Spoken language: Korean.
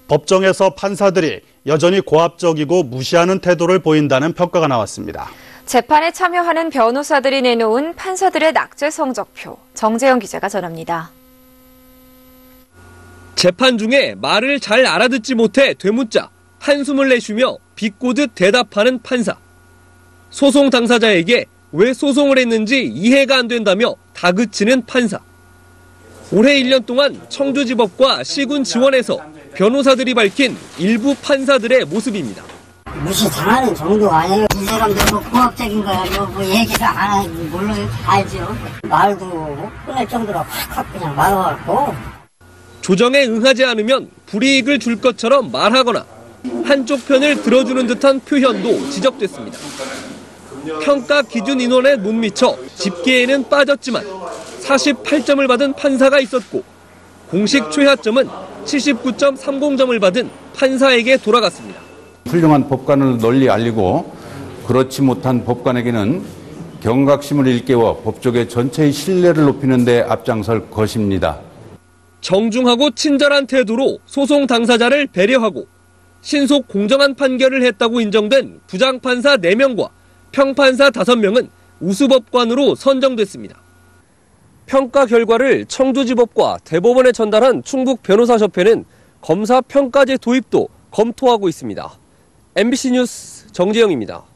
법정에서 판사들이 여전히 고압적이고 무시하는 태도를 보인다는 평가가 나왔습니다. 재판에 참여하는 변호사들이 내놓은 판사들의 낙제 성적표. 정재영 기자가 전합니다. 재판 중에 말을 잘 알아듣지 못해 되묻자 한숨을 내쉬며 비꼬듯 대답하는 판사. 소송 당사자에게 왜 소송을 했는지 이해가 안 된다며 다그치는 판사. 올해 1년 동안 청주지법과 시군 지원에서 변호사들이 밝힌 일부 판사들의 모습입니다. 무시당하는 정도가 아니에요. 이 사람들 뭐 고압적인 거야. 뭐 얘기를 안 하지 몰라요. 알죠. 말도 못 끊을 정도로 확 그냥 말아갖고. 조정에 응하지 않으면 불이익을 줄 것처럼 말하거나 한쪽 편을 들어주는 듯한 표현도 지적됐습니다. 평가 기준 인원에 못 미쳐 집계에는 빠졌지만 48점을 받은 판사가 있었고 공식 최하점은 79.30점을 받은 판사에게 돌아갔습니다. 훌륭한 법관을 널리 알리고 그렇지 못한 법관에게는 경각심을 일깨워 법조계 전체의 신뢰를 높이는 데 앞장설 것입니다. 정중하고 친절한 태도로 소송 당사자를 배려하고 신속 공정한 판결을 했다고 인정된 부장판사 4명과 평판사 5명은 우수법관으로 선정됐습니다. 평가 결과를 청주지법과 대법원에 전달한 충북변호사협회는 검사 평가제 도입도 검토하고 있습니다. MBC 뉴스 정재영입니다.